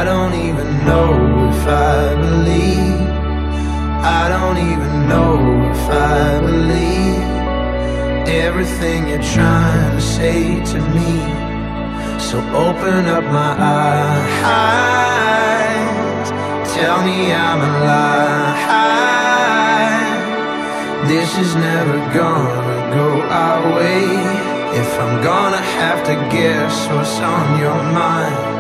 don't even know if I believe. I don't even know if I believe everything you're trying to say to me. So open up my eyes, tell me I'm alive. This is never gonna go our way. If I'm gonna have to guess what's on your mind,